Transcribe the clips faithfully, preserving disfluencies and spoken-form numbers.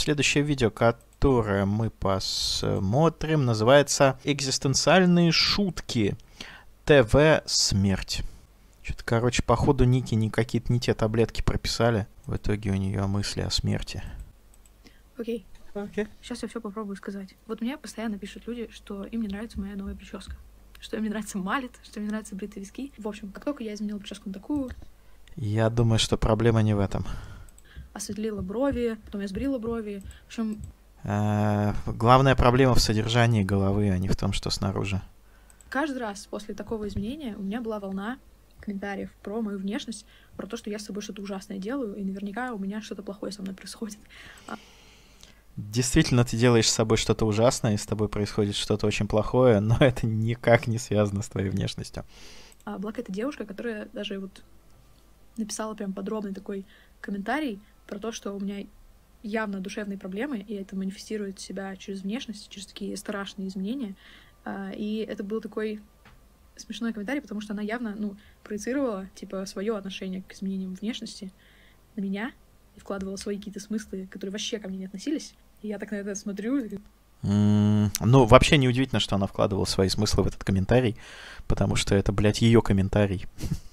следующее видео, которое мы посмотрим, называется «Экзистенциальные шутки. ТВ Смерть». Что-то, короче, походу Ники не какие-то не те таблетки прописали. В итоге у нее мысли о смерти. Окей. Okay. Сейчас я все попробую сказать. Вот мне постоянно пишут люди, что им не нравится моя новая прическа. Что им не нравится малет, что им не нравятся бритые виски. В общем, как только я изменила прическу на такую... Я думаю, что проблема не в этом. Осветлила брови, потом я сбрила брови. В общем... А, главная проблема в содержании головы, а не в том, что снаружи. Каждый раз после такого изменения у меня была волна комментариев про мою внешность, про то, что я с собой что-то ужасное делаю, и наверняка у меня что-то плохое со мной происходит. Действительно, ты делаешь с собой что-то ужасное, и с тобой происходит что-то очень плохое, но это никак не связано с твоей внешностью. А Блак — это девушка, которая даже вот написала прям подробный такой комментарий про то, что у меня явно душевные проблемы, и это манифестирует себя через внешность, через такие страшные изменения. И это был такой смешной комментарий, потому что она явно, ну, проецировала, типа, свое отношение к изменениям внешности на меня и вкладывала свои какие-то смыслы, которые вообще ко мне не относились. И я так на это смотрю. И... Mm, ну, вообще неудивительно, что она вкладывала свои смыслы в этот комментарий, потому что это, блядь, ее комментарий.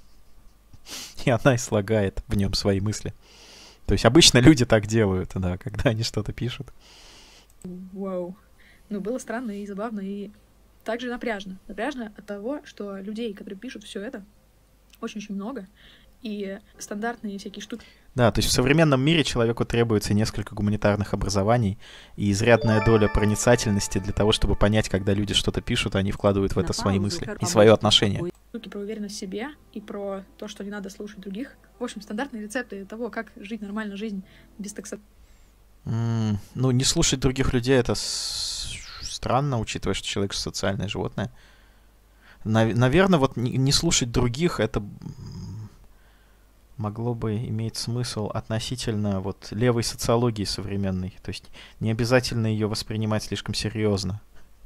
И она и слагает в нем свои мысли. То есть обычно люди так делают, да, когда они что-то пишут. Вау. Ну, было странно и забавно, и также напряжно. Напряжно от того, что людей, которые пишут все это, очень-очень много, и стандартные всякие штуки. Да, то есть в современном мире человеку требуется несколько гуманитарных образований и изрядная доля проницательности для того, чтобы понять, когда люди что-то пишут, они вкладывают в это свои мысли и свое отношение. Штуки про уверенность в себе и про то, что не надо слушать других. В общем, стандартные рецепты того, как жить нормально жизнь без токсичности. Mm, ну, не слушать других людей — это странно, учитывая, что человек социальное животное. Нав- наверное, вот не, не слушать других — это могло бы иметь смысл относительно вот левой социологии современной. То есть не обязательно ее воспринимать слишком серьезно.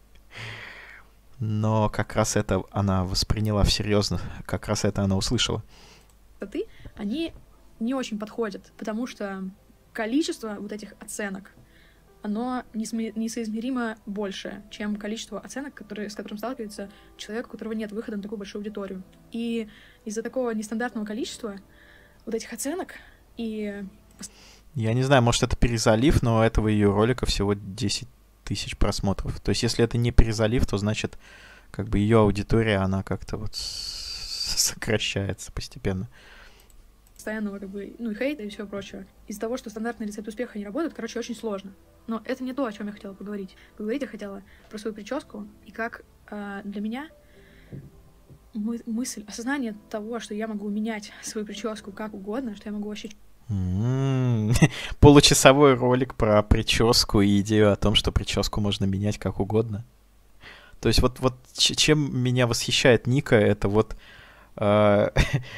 Но как раз это она восприняла всерьез, как раз это она услышала. Ты, они не очень подходят, потому что количество вот этих оценок, оно несоизмеримо больше, чем количество оценок, которые, с которым сталкивается человек, у которого нет выхода на такую большую аудиторию. И из-за такого нестандартного количества вот этих оценок и... Я не знаю, может, это перезалив, но у этого ее ролика всего десять тысяч просмотров. То есть, если это не перезалив, то значит, как бы ее аудитория, она как-то вот сокращается постепенно. Постоянного, как бы, ну и хейта и всего прочего. Из-за того, что стандартный рецепт успеха не работает, короче, очень сложно. Но это не то, о чем я хотела поговорить. Поговорить я хотела про свою прическу и как э, для меня мы, мысль, осознание того, что я могу менять свою прическу как угодно, что я могу вообще... Mm-hmm. Получасовой ролик про прическу и идею о том, что прическу можно менять как угодно. То есть вот, вот чем меня восхищает Ника, это вот... Э-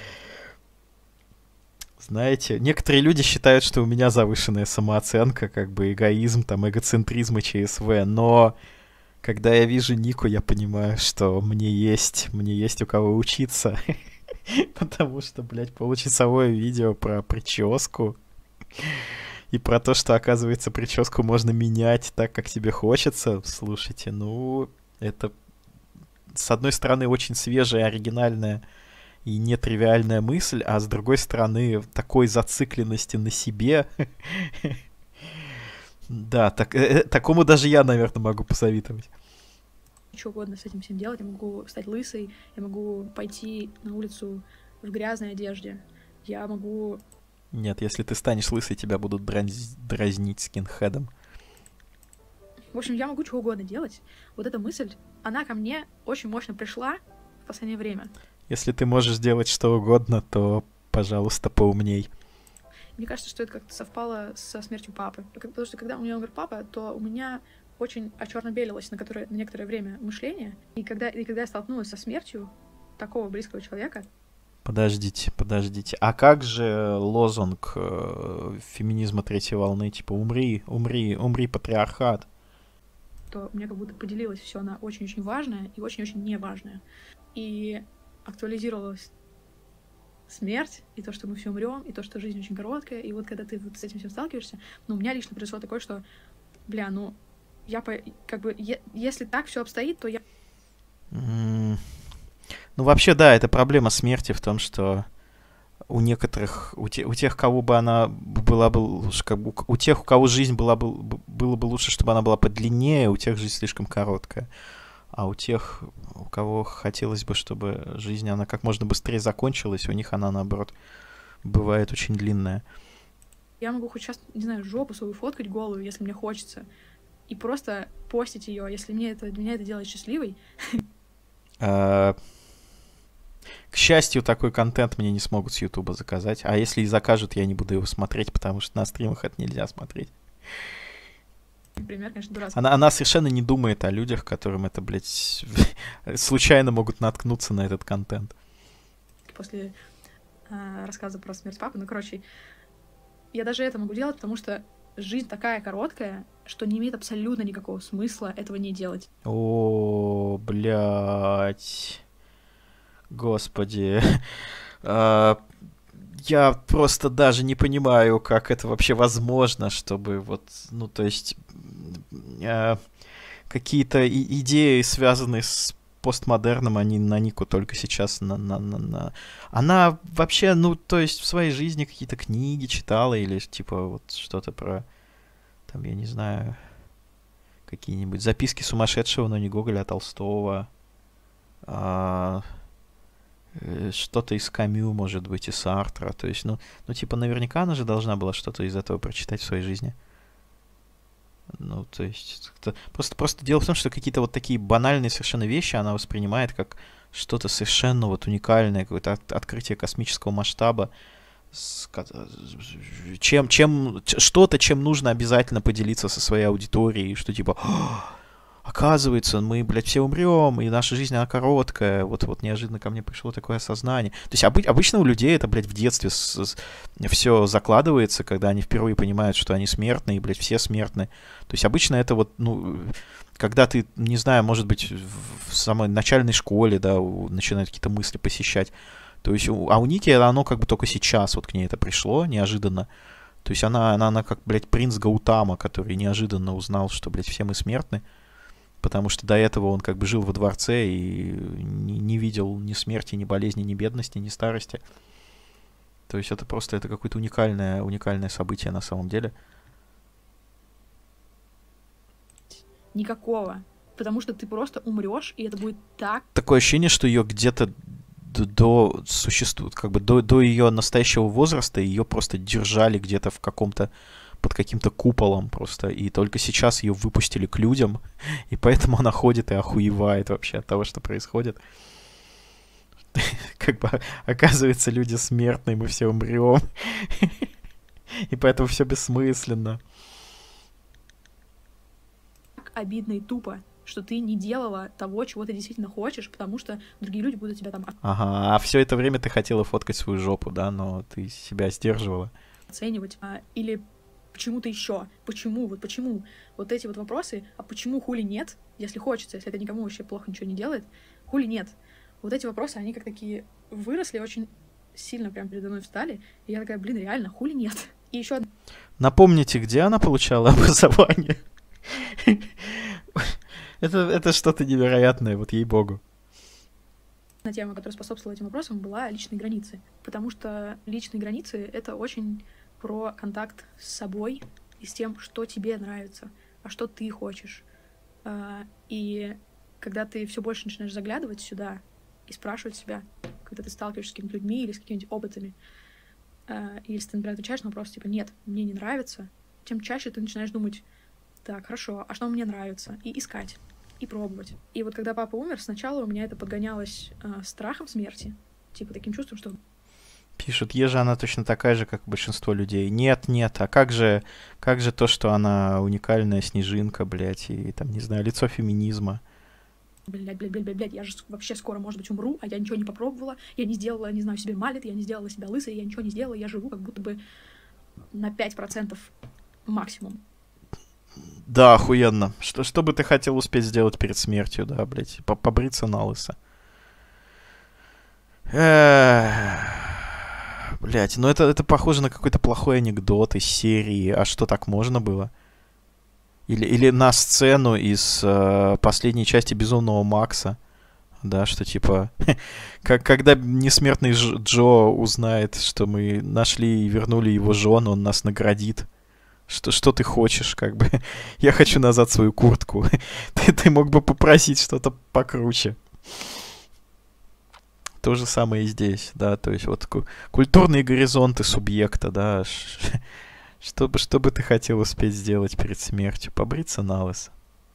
Знаете, некоторые люди считают, что у меня завышенная самооценка, как бы эгоизм, там, эгоцентризм и ЧСВ, но когда я вижу Нику, я понимаю, что мне есть, мне есть у кого учиться, потому что, блядь, получасовое видео про прическу и про то, что, оказывается, прическу можно менять так, как тебе хочется, слушайте, ну, это, с одной стороны, очень свежая, оригинальная и нетривиальная мысль, а с другой стороны, такой зацикленности на себе. Да, так, э, такому даже я, наверное, могу посоветовать. Что угодно с этим всем делать. Я могу стать лысой, я могу пойти на улицу в грязной одежде. Я могу... Нет, если ты станешь лысой, тебя будут дразь... дразнить скинхедом. В общем, я могу что угодно делать. Вот эта мысль, она ко мне очень мощно пришла в последнее время. Если ты можешь делать что угодно, то, пожалуйста, поумней. Мне кажется, что это как-то совпало со смертью папы. Потому что когда у меня умер папа, то у меня очень очерно-белилось на, которое, на некоторое время мышление. И когда, и когда я столкнулась со смертью такого близкого человека... Подождите, подождите. А как же лозунг э, феминизма третьей волны? Типа умри, умри, умри, патриархат. То у меня как будто поделилось все на очень-очень важное и очень-очень неважное. И актуализировалось смерть, и то, что мы все умрем, и то, что жизнь очень короткая, и вот когда ты вот с этим всем сталкиваешься, ну, у меня лично произошло такое, что, бля, ну, я по... как бы, е... если так все обстоит, то я... Mm. Ну, вообще, да, это проблема смерти в том, что у некоторых, у, те, у тех, кого бы она была бы, как бы, у тех, у кого жизнь была бы, было бы лучше, чтобы она была подлиннее, у тех жизнь слишком короткая. А у тех, у кого хотелось бы, чтобы жизнь, она как можно быстрее закончилась, у них она, наоборот, бывает очень длинная. Я могу хоть сейчас, не знаю, жопу свою фоткать голую, если мне хочется, и просто постить ее, если мне это, меня это делает счастливой. К счастью, такой контент мне не смогут с Ютуба заказать. А если и закажут, я не буду его смотреть, потому что на стримах это нельзя смотреть. Пример, конечно, дурацкий. Она, она совершенно не думает о людях, которым это, блядь, случайно могут наткнуться на этот контент. После э, рассказа про смерть папы, ну, короче, я даже это могу делать, потому что жизнь такая короткая, что не имеет абсолютно никакого смысла этого не делать. О, блядь. Господи. А, я просто даже не понимаю, как это вообще возможно, чтобы вот, ну, то есть, а, какие-то и- идеи, связанные с постмодерном, они на Нику только сейчас на, на, на, на... Она вообще, ну, то есть в своей жизни какие-то книги читала или типа вот что-то про, там, я не знаю, какие-нибудь записки сумасшедшего, но не Гоголя, а Толстого. А, что-то из Камю, может быть, из Сартра. То есть, ну, ну, типа, наверняка она же должна была что-то из этого прочитать в своей жизни. Ну, то есть, это... просто, просто дело в том, что какие-то вот такие банальные совершенно вещи она воспринимает как что-то совершенно вот уникальное, какое-то от, открытие космического масштаба, с, чем, чем, что-то, чем нужно обязательно поделиться со своей аудиторией, что типа, оказывается, мы, блядь, все умрем, и наша жизнь, она короткая. Вот, вот неожиданно ко мне пришло такое осознание. То есть обы- обычно у людей это, блядь, в детстве с- с- все закладывается, когда они впервые понимают, что они смертны, и, блядь, все смертны. То есть обычно это вот, ну, когда ты, не знаю, может быть, в, в самой начальной школе, да, у, начинают какие-то мысли посещать. То есть, у, а у Ники оно как бы только сейчас вот к ней это пришло, неожиданно. То есть она, она, она как, блядь, принц Гаутама, который неожиданно узнал, что, блядь, все мы смертны. Потому что до этого он как бы жил во дворце и не, не видел ни смерти, ни болезни, ни бедности, ни старости. То есть это просто это какое-то уникальное, уникальное событие на самом деле. Никакого. Потому что ты просто умрешь, и это будет так. Такое ощущение, что ее где-то до, до существует, как бы до, до ее настоящего возраста ее просто держали где-то в каком-то под каким-то куполом просто, и только сейчас ее выпустили к людям, и поэтому она ходит и охуевает вообще от того, что происходит. Как бы, оказывается, люди смертные, мы все умрем, и поэтому все бессмысленно. Обидно и тупо, что ты не делала того, чего ты действительно хочешь, потому что другие люди будут тебя там... Ага, а все это время ты хотела фоткать свою жопу, да, но ты себя сдерживала. Оценивать, или почему-то еще, почему, вот почему, вот эти вот вопросы, а почему хули нет, если хочется, если это никому вообще плохо ничего не делает, хули нет. Вот эти вопросы, они как такие выросли, очень сильно прям передо мной встали, и я такая, блин, реально, хули нет. И еще... Напомните, где она получала образование? это, это что-то невероятное, вот ей-богу. Одна тема, которая способствовала этим вопросам, была личные границы, потому что личные границы — это очень... про контакт с собой и с тем, что тебе нравится, а что ты хочешь. И когда ты все больше начинаешь заглядывать сюда и спрашивать себя, когда ты сталкиваешься с какими-то людьми или с какими-то опытами, или если ты, например, отвечаешь на вопрос, типа, нет, мне не нравится, тем чаще ты начинаешь думать, так, хорошо, а что мне нравится? И искать, и пробовать. И вот когда папа умер, сначала у меня это подгонялось страхом смерти, типа таким чувством, что... Пишут, Ежа, она точно такая же, как большинство людей. Нет, нет, а как же, как же то, что она уникальная снежинка, блядь, и там, не знаю, лицо феминизма. Блядь, блядь, блядь, блядь, блядь, я же вообще скоро, может быть, умру, а я ничего не попробовала, я не сделала, не знаю, себе малет, я не сделала себя лысой, я ничего не сделала, я живу как будто бы на пять процентов максимум. Да, охуенно. Что, что бы ты хотел успеть сделать перед смертью, да, блядь, побриться на лысо. Эх. Блять, ну это, это похоже на какой-то плохой анекдот из серии «А что, так можно было?» Или, или на сцену из э, последней части «Безумного Макса». Да, что типа, как, когда несмертный Дж- Джо узнает, что мы нашли и вернули его жену, он нас наградит. Что, что ты хочешь, как бы? Я хочу назад свою куртку. ты, ты мог бы попросить что-то покруче. То же самое и здесь, да, то есть вот ку- культурные горизонты субъекта, да, ш- что бы, что бы ты хотел успеть сделать перед смертью? Побриться на лысо.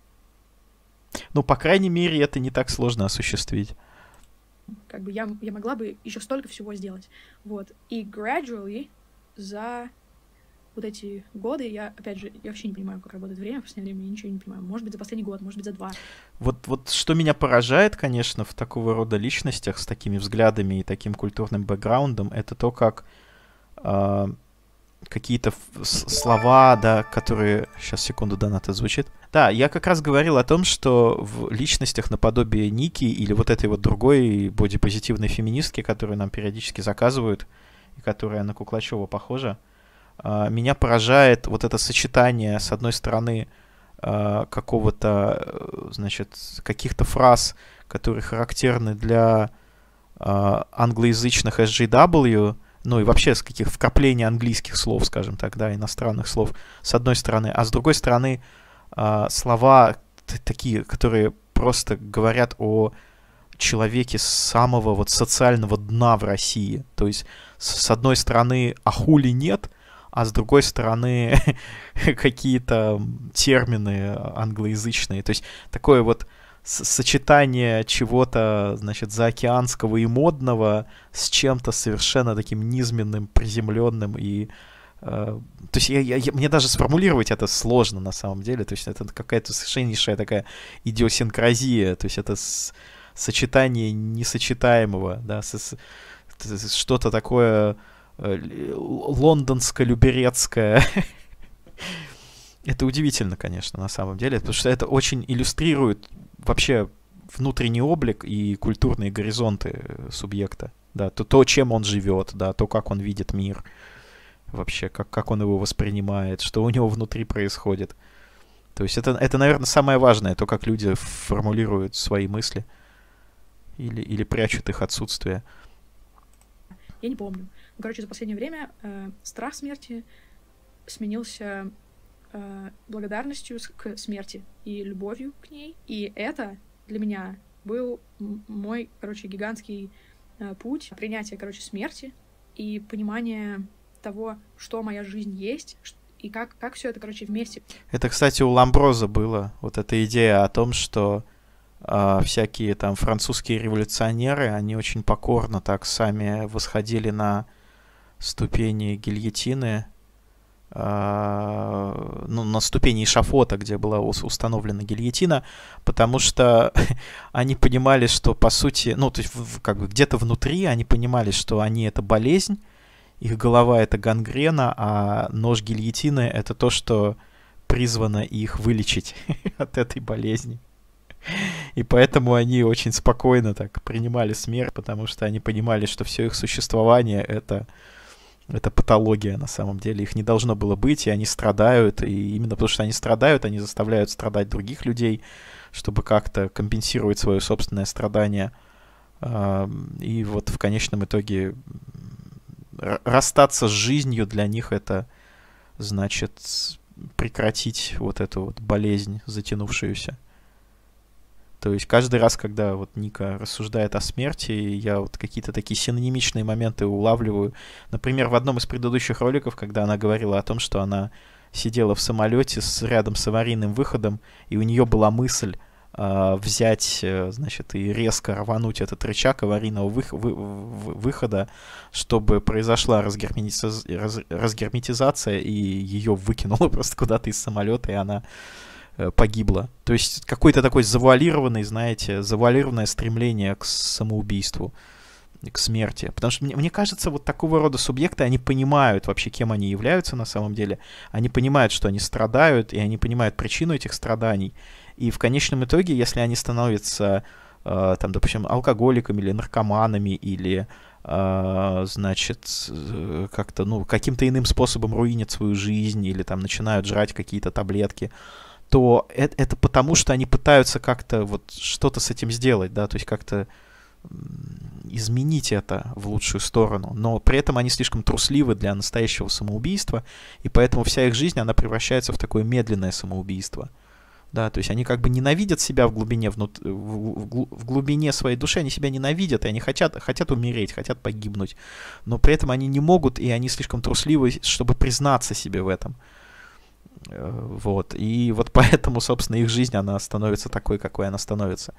Ну, по крайней мере, это не так сложно осуществить. Как бы я, я могла бы еще столько всего сделать. Вот. И gradually за вот эти годы, я, опять же, я вообще не понимаю, как работает время, в последнее время я ничего не понимаю. Может быть, за последний год, может быть, за два. Вот, вот что меня поражает, конечно, в такого рода личностях с такими взглядами и таким культурным бэкграундом, это то, как а, какие-то ф- с- слова, да, которые... Сейчас, секунду, донат звучит. Да, я как раз говорил о том, что в личностях наподобие Ники или вот этой вот другой бодипозитивной феминистки, которую нам периодически заказывают, и которая на Куклачева похожа, а, меня поражает вот это сочетание, с одной стороны, а, какого-то, э, значит, каких-то фраз, которые характерны для а, англоязычных эс джей дабл ю, ну и вообще с каких вкраплений английских слов, скажем так, да, иностранных слов, с одной стороны, а с другой стороны, а, слова т- такие, которые просто говорят о человеке с самого вот социального дна в России. То есть, с, с одной стороны, а хули нет, а с другой стороны, какие-то термины англоязычные. То есть, такое вот с- сочетание чего-то, значит, заокеанского и модного с чем-то совершенно таким низменным, приземленным и э, то есть я, я- я- мне даже сформулировать это сложно на самом деле, то есть это какая-то совершеннейшая такая идиосинкразия, то есть это с- сочетание несочетаемого, да, с- с- с- что-то такое э, л- лондонско-люберецкое. Это удивительно, конечно, на самом деле, потому что это очень иллюстрирует вообще внутренний облик и культурные горизонты э, субъекта, да, то, то, чем он живет, да, то, как он видит мир, вообще, как, как он его воспринимает, что у него внутри происходит. То есть это, это, наверное, самое важное, то, как люди формулируют свои мысли или, или прячут их отсутствие. Я не помню. Ну, короче, за последнее время э, страх смерти сменился э, благодарностью с- к смерти и любовью к ней. И это для меня был м- мой, короче, гигантский э, путь принятия, короче, смерти и понимания того, что моя жизнь есть, ш- и как, как все это, короче, вместе. Это, кстати, у Ламброза было, вот эта идея о том, что а, всякие там французские революционеры, они очень покорно так сами восходили на ступени гильотины, а, ну, на ступени эшафота, где была ус- установлена гильотина, потому что они понимали, что по сути, ну, то есть в- в- как бы где-то внутри они понимали, что они это болезнь, их голова это гангрена, а нож гильотины это то, что призвано их вылечить от этой болезни. И поэтому они очень спокойно так принимали смерть, потому что они понимали, что все их существование это, это патология на самом деле. Их не должно было быть, и они страдают. И именно потому что они страдают, они заставляют страдать других людей, чтобы как-то компенсировать свое собственное страдание. А, И вот в конечном итоге р- расстаться с жизнью для них это значит прекратить вот эту вот болезнь затянувшуюся. То есть каждый раз, когда вот Ника рассуждает о смерти, я вот какие-то такие синонимичные моменты улавливаю. Например, в одном из предыдущих роликов, когда она говорила о том, что она сидела в самолете с, рядом с аварийным выходом, и у нее была мысль а, взять, э, значит, и резко рвануть этот рычаг аварийного вых- вы- вы- выхода, чтобы произошла разгерметиз- раз- разгерметизация, и ее выкинуло просто куда-то из самолета, и она э, погибла. То есть какой-то такой завуалированный, знаете, завуалированное стремление к самоубийству, к смерти. Потому что мне, мне кажется, вот такого рода субъекты, они понимают вообще, кем они являются на самом деле. Они понимают, что они страдают, и они понимают причину этих страданий. И в конечном итоге, если они становятся, э, там, допустим, алкоголиками или наркоманами, или а, значит, как-то, ну, каким-то иным способом руинят свою жизнь или там начинают жрать какие-то таблетки, то это, это потому, что они пытаются как-то вот что-то с этим сделать, да, то есть как-то изменить это в лучшую сторону, но при этом они слишком трусливы для настоящего самоубийства, и поэтому вся их жизнь, она превращается в такое медленное самоубийство. Да, то есть они как бы ненавидят себя в глубине, внут... в глубине своей души, они себя ненавидят, и они хотят, хотят умереть, хотят погибнуть, но при этом они не могут, и они слишком трусливы, чтобы признаться себе в этом. Вот, и вот поэтому, собственно, их жизнь, она становится такой, какой она становится.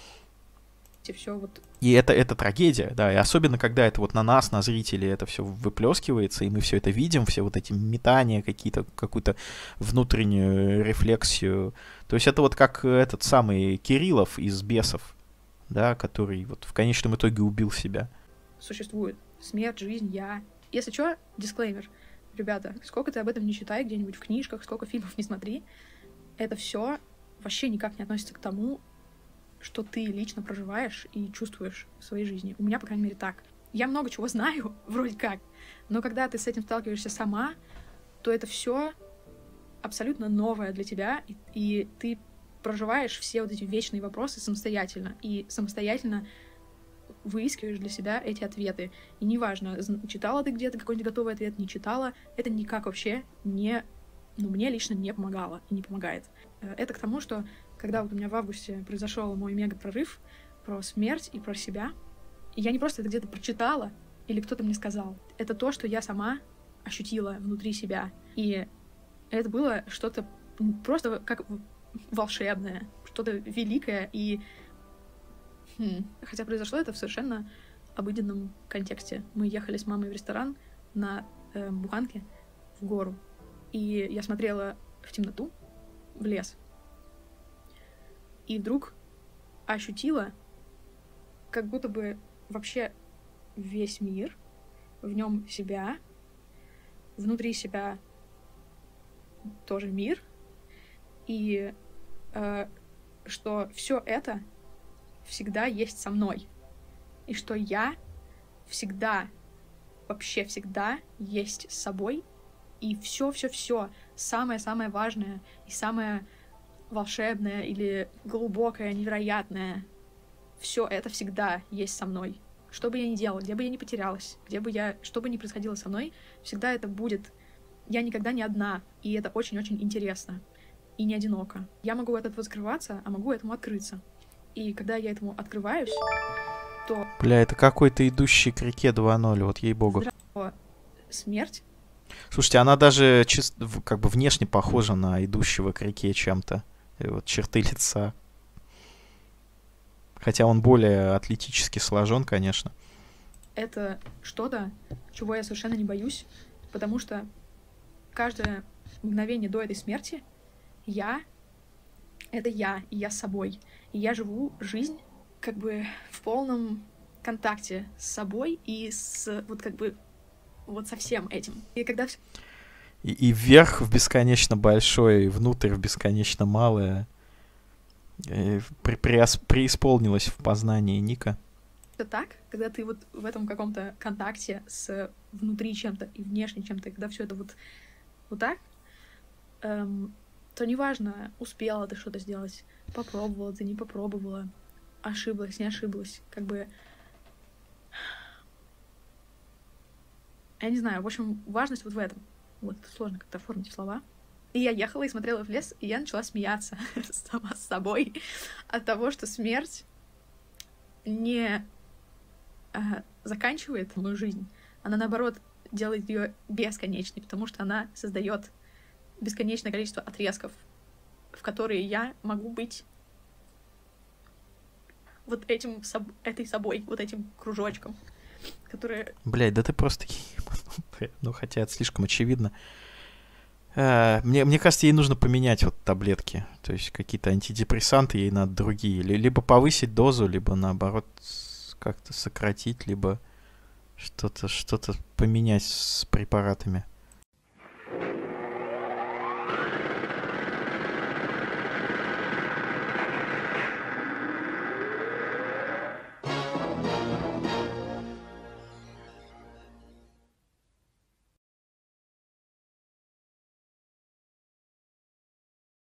Все вот. И это, это трагедия, да, и особенно, когда это вот на нас, на зрителей, это все выплескивается, и мы все это видим, все вот эти метания, какие-то, какую-то внутреннюю рефлексию. То есть это вот как этот самый Кириллов из «Бесов», да, который вот в конечном итоге убил себя. Существует смерть, жизнь, я. Если что, дисклеймер. Ребята, сколько ты об этом не читай где-нибудь в книжках, сколько фильмов не смотри, это все вообще никак не относится к тому, что ты лично проживаешь и чувствуешь в своей жизни. У меня, по крайней мере, так. Я много чего знаю, вроде как, но когда ты с этим сталкиваешься сама, то это все абсолютно новое для тебя, и, и ты проживаешь все вот эти вечные вопросы самостоятельно, и самостоятельно выискиваешь для себя эти ответы. И неважно, читала ты где-то какой-нибудь готовый ответ, не читала, это никак вообще не... Ну, мне лично не помогало и не помогает. Это к тому, что когда вот у меня в августе произошел мой мега-прорыв про смерть и про себя, и я не просто это где-то прочитала или кто-то мне сказал. Это то, что я сама ощутила внутри себя. И это было что-то просто как волшебное, что-то великое. И хм, хотя произошло это в совершенно обыденном контексте. Мы ехали с мамой в ресторан на э, буханке в гору. И я смотрела в темноту, в лес. И вдруг ощутила, как будто бы вообще весь мир, в нем себя, внутри себя тоже мир, и э, что все это всегда есть со мной, и что я всегда, вообще всегда есть с собой, и все-все-все, самое-самое важное и самое волшебное или глубокое, невероятное, все это всегда есть со мной. Что бы я ни делала, где бы я ни потерялась, где бы я, что бы ни происходило со мной, всегда это будет. Я никогда не одна, и это очень-очень интересно и не одиноко. Я могу от этого закрываться, а могу этому открыться. И когда я этому открываюсь, то... Бля, это какой-то идущий к реке два ноль, вот ей-богу. Смерть. Слушайте, она даже чис... как бы внешне похожа на идущего к реке чем-то. И вот черты лица. Хотя он более атлетически сложен, конечно. Это что-то, чего я совершенно не боюсь, потому что каждое мгновение до этой смерти я — это я, и я с собой. И я живу жизнь как бы в полном контакте с собой и с вот как бы вот со всем этим. И когда... И, и вверх в бесконечно большое, и внутрь в бесконечно малое при, преос, преисполнилось в познании Ника. Это так, когда ты вот в этом каком-то контакте с внутри чем-то и внешне чем-то, и когда все это вот, вот так, эм, то неважно, успела ты что-то сделать, попробовала ты, не попробовала, ошиблась, не ошиблась, как бы... Я не знаю, в общем, важность вот в этом. Вот, сложно как-то оформить в слова. И я ехала и смотрела в лес, и я начала смеяться сама с собой от того, что смерть не а, заканчивает мою жизнь. Она, наоборот, делает ее бесконечной, потому что она создает бесконечное количество отрезков, в которые я могу быть вот этим, этой собой, вот этим кружочком, который... Блядь, да ты просто... Ну, хотя это слишком очевидно. А, мне, мне кажется, ей нужно поменять вот таблетки. То есть какие-то антидепрессанты, ей надо другие. Либо повысить дозу, либо наоборот как-то сократить, либо что-то что-то поменять с препаратами.